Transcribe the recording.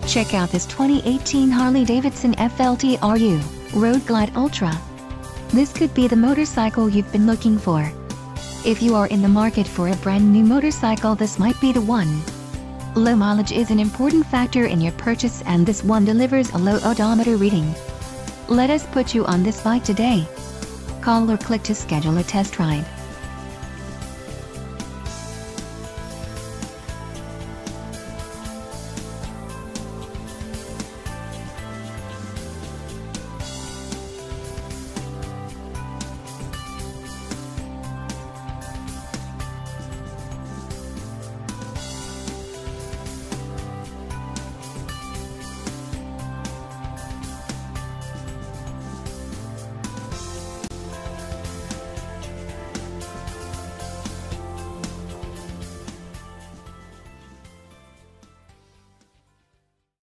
Check out this 2018 Harley-Davidson FLTRU Road Glide Ultra. This could be the motorcycle you've been looking for. If you are in the market for a brand new motorcycle, this might be the one. Low mileage is an important factor in your purchase, and this one delivers a low odometer reading. Let us put you on this bike today. Call or click to schedule a test ride.